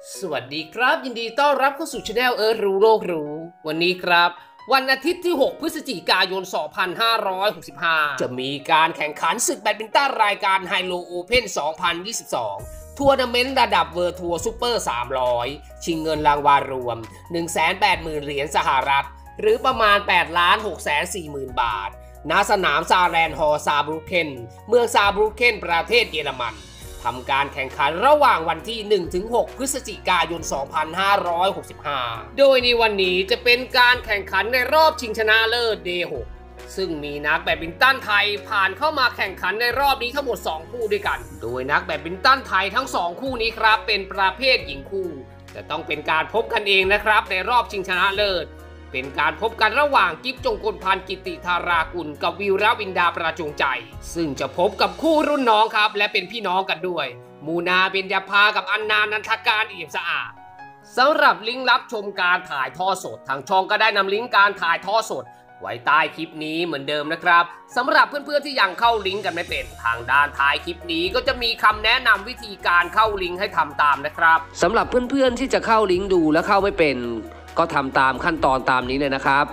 สวัสดีครับยินดีต้อนรับเข้าสู่ช anel รู้โลกรู้วันนี้ครับวันอาทิตย์ที่ 6 พฤศจิกายน 2565 จะมีการแข่งขันศึกแบดมินตันรายการไฮโลโอเพ่น 2022 ทัวร์นาเมนต์ระดับเวิลด์ทัวร์ซูเปอร์ 300 ชิงเงินรางวัลรวม 180,000 เหรียญสหรัฐหรือประมาณ 8,640,000 บาทณสนามซาแรนฮอร์ซาบรูเคนเมืองซาบรูเคนประเทศเยอรมันทำการแข่งขันระหว่างวันที่ 1-6 พฤศจิกายน 2565 โดยในวันนี้จะเป็นการแข่งขันในรอบชิงชนะเลิศ Day 6 ซึ่งมีนักแบดมินตันไทยผ่านเข้ามาแข่งขันในรอบนี้ทั้งหมด 2 คู่ด้วยกัน โดยนักแบดมินตันไทยทั้ง 2 คู่นี้ครับเป็นประเภทหญิงคู่จะต้องเป็นการพบกันเองนะครับในรอบชิงชนะเลิศเป็นการพบกันระหว่างกิฟจงกลพันธ์กิติธารากุลกับวิวรวินดาประจงใจซึ่งจะพบกับคู่รุ่นน้องครับและเป็นพี่น้องกันด้วยมูนาเบญญาภากับอันนานันทการเอี่ยมสะอาดสำหรับลิงก์รับชมการถ่ายทอดสดทางช่องก็ได้นำลิงก์การถ่ายทอดสดไว้ใต้คลิปนี้เหมือนเดิมนะครับสำหรับเพื่อนๆที่ยังเข้าลิงก์กันไม่เป็นทางด้านท้ายคลิปนี้ก็จะมีคำแนะนำวิธีการเข้าลิงก์ให้ทำตามนะครับสำหรับเพื่อนๆที่จะเข้าลิงก์ดูและเข้าไม่เป็นก็ทำตามขั้นตอนตามนี้เลยนะครับ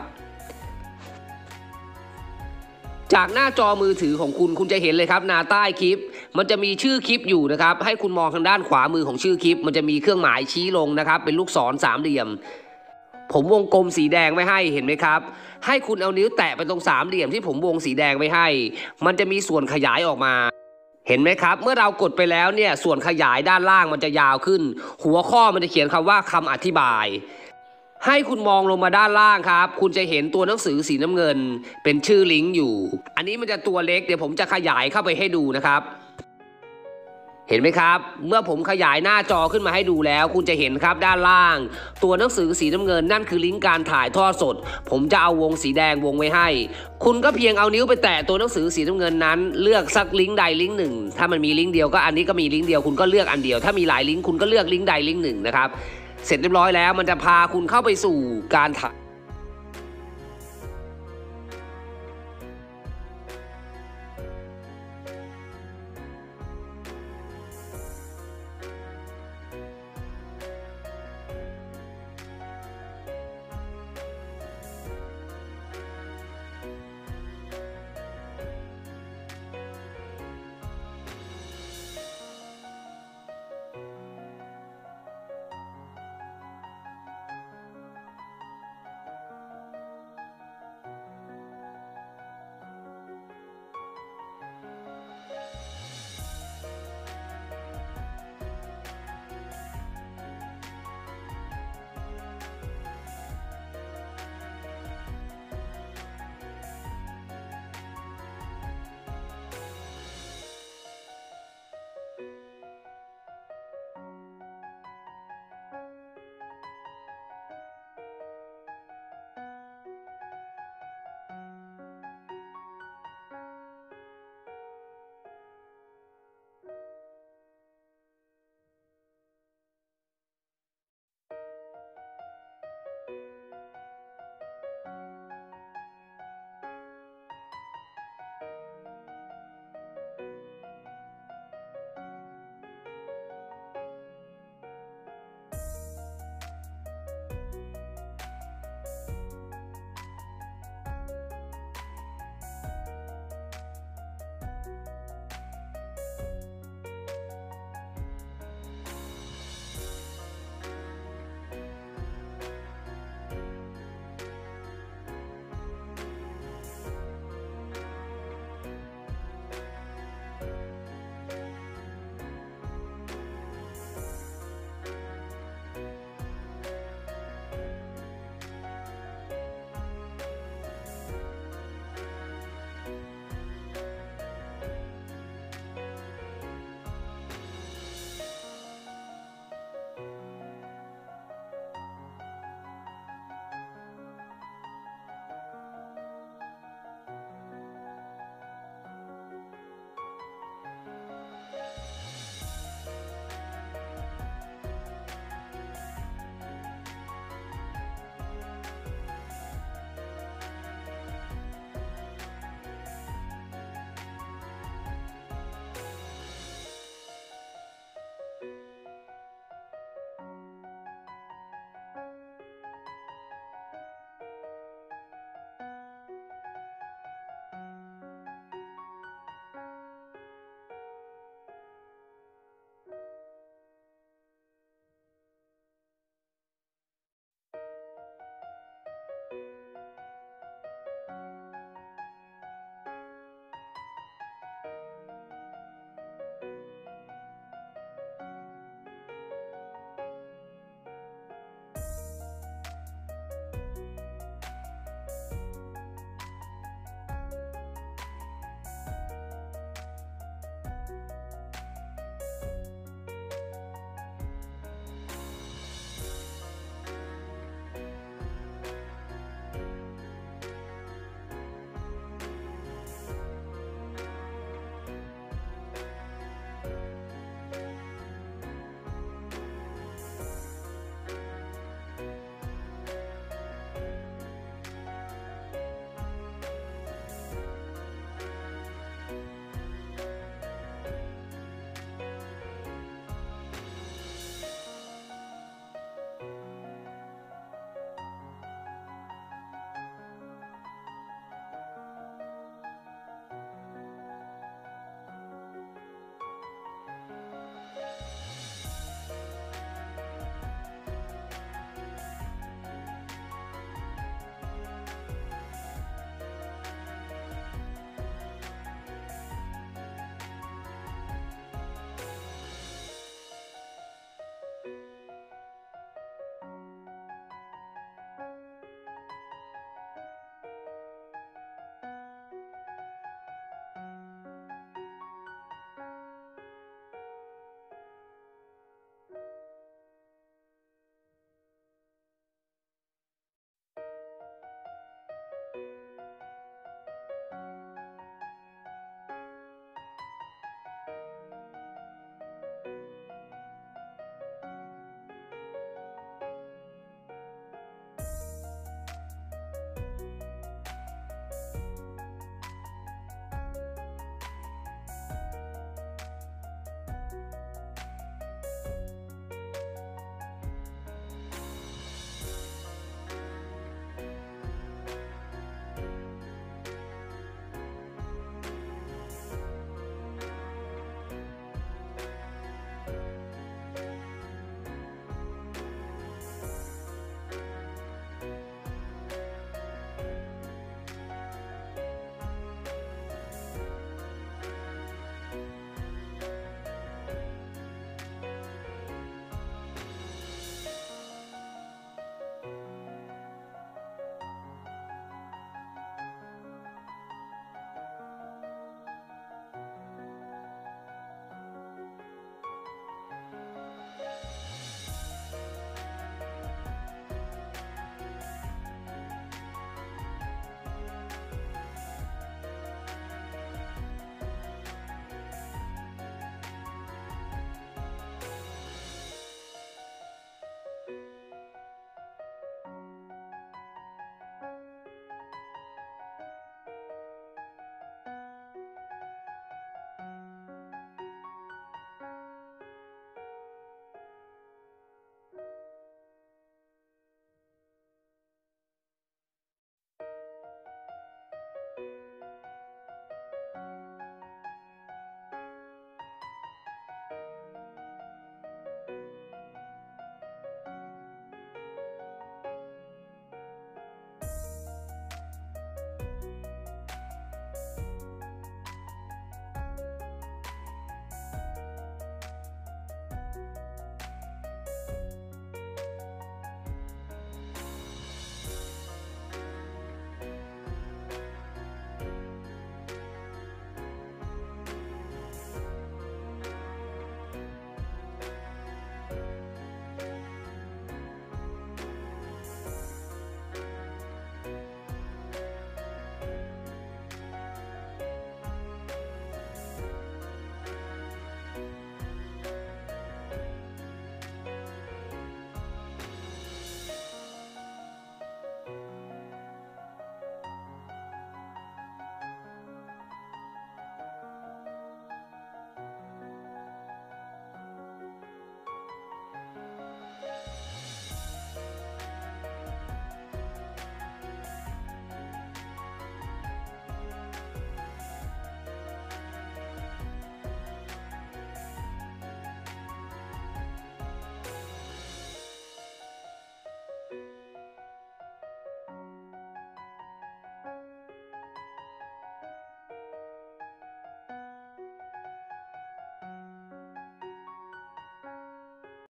จากหน้าจอมือถือของคุณจะเห็นเลยครับหน้าใต้คลิปมันจะมีชื่อคลิปอยู่นะครับให้คุณมองทางด้านขวามือของชื่อคลิปมันจะมีเครื่องหมายชี้ลงนะครับเป็นลูกศรสามเหลี่ยมผมวงกลมสีแดงไว้ให้เห็นไหมครับให้คุณเอานิ้วแตะไปตรงสามเหลี่ยมที่ผมวงสีแดงไว้ให้มันจะมีส่วนขยายออกมาเห็นไหมครับเมื่อเรากดไปแล้วเนี่ยส่วนขยายด้านล่างมันจะยาวขึ้นหัวข้อมันจะเขียนคำว่าคำอธิบายให้คุณมองลงมาด้านล่างครับคุณจะเห็นตัวหนังสือสีน้ำเงินเป็นชื่อลิงก์อยู่อันนี้มันจะตัวเล็กเดี๋ยวผมจะขยายเข้าไปให้ดูนะครับเห็นไหมครับเมื่อผมขยายหน้าจอขึ้นมาให้ดูแล้วคุณจะเห็นครับด้านล่างตัวหนังสือสีน้ำเงินนั่นคือลิงก์การถ่ายทอดสดผมจะเอาวงสีแดงวงไว้ให้คุณก็เพียงเอานิ้วไปแตะตัวหนังสือสีน้ำเงินนั้นเลือกสักลิงก์ใดลิงก์หนึ่งถ้ามันมีลิงก์เดียวก็อันนี้ก็มีลิงก์เดียวคุณก็เลือกอันเดียวถ้ามีหลายลิงก์คุณก็เลือกลิงก์ใดลิงก์หนึ่งนะครับเสร็จเรียบร้อยแล้วมันจะพาคุณเข้าไปสู่การถ่าย